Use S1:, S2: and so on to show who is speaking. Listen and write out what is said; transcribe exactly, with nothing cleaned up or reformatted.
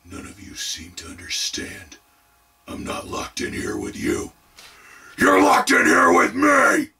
S1: None of you seem to understand. I'm not locked in here with you. You're locked in here with me!